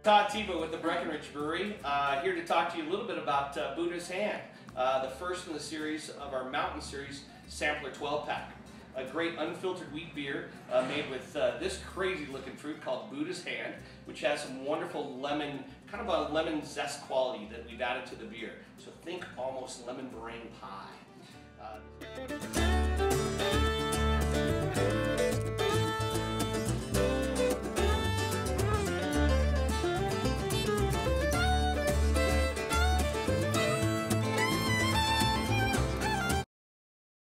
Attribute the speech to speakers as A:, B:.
A: Todd Tebow with the Breckenridge Brewery, here to talk to you a little bit about Buddha's Hand, the first in the series of our Mountain Series Sampler 12-pack. A great unfiltered wheat beer made with this crazy looking fruit called Buddha's Hand, which has some wonderful lemon, kind of a lemon zest quality that we've added to the beer. So think almost lemon meringue pie.